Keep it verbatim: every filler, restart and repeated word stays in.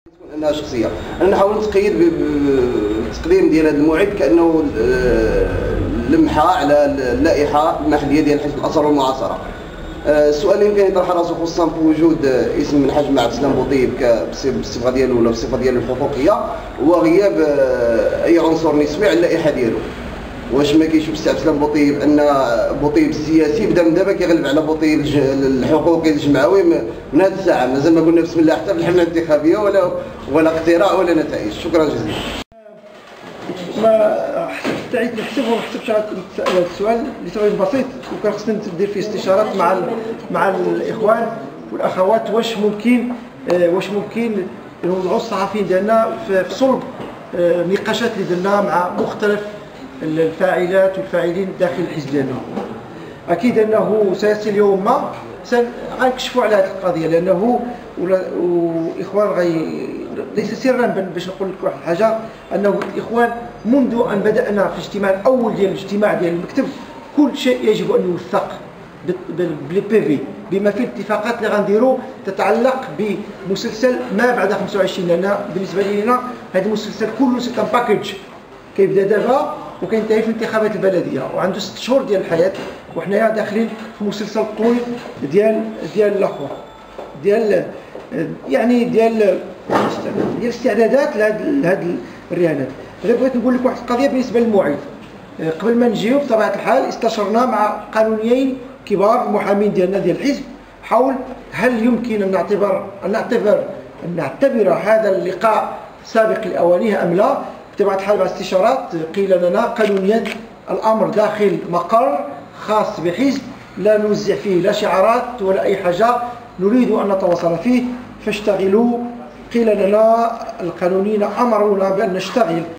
انها شخصيه. انا نحاول نتقيد بالتقديم ديال هذا الموعد كانه لمحه على اللائحه المحليه ديال حزب الاثر والمعاصره. السؤال يمكن يطرح راسو خصوصا بوجود اسم من حجم عبد السلام بوطيب بالصفه ديالو ولا بالصفه ديالو الحقوقيه وغياب اي عنصر نسوي على اللائحه ديالو. واش ما كيشوف السي عبد السلام بوطيب ان بوطيب السياسي بدا من دابا كيغلب على بوطيب الحقوقي الجمعوي من هذه الساعه؟ مازال ما قلنا بسم الله حتى في الحمله الانتخابيه ولا ولا اقتراع ولا نتائج. شكرا جزيلا. ما حسبت نحسب وما حسبتش هذا السؤال لسبب بسيط، وكان خصنا ندير فيه استشارات مع مع الاخوان والاخوات واش ممكن واش ممكن نوضعوا الصحفيين ديالنا في صلب نقاشات اللي درنا مع مختلف الفاعلات والفاعلين داخل الحزب ديالنا. اكيد انه سياتي اليوم ما غنكشفوا على هذه القضيه، لانه والاخوان غي ليس سرا باش نقول لك واحد الحاجه، انه الاخوان منذ ان بدانا في الاجتماع الاول ديال الاجتماع ديال المكتب كل شيء يجب ان يوثق بالبي في بما فيه الاتفاقات اللي غنديروا تتعلق بمسلسل ما بعد خمسة وعشرين، لان بالنسبه لنا هذا المسلسل كله سي ان باكيج كيبدا دابا وكينتهي في الانتخابات البلديه وعنده ست شهور ديال الحياه، وحنايا داخلين في مسلسل طويل ديال ديال الاخوه ديال يعني ديال ديال الاستعدادات لهذه الرهانات. غير بغيت نقول لك واحد القضيه بالنسبه للموعد. قبل ما نجيو بطبيعه الحال استشرنا مع قانونيين كبار المحامين ديالنا ديال الحزب حول هل يمكن ان نعتبر ان نعتبر ان نعتبر هذا اللقاء سابق لاوانيه ام لا. بطبيعه الحال مع استشارات قيل لنا قانونيا الامر داخل مقر خاص بحزب لا نوزع فيه لا شعارات ولا اي حاجه نريد ان نتواصل فيه، فاشتغلوا. قيل لنا القانونيين امرونا بان نشتغل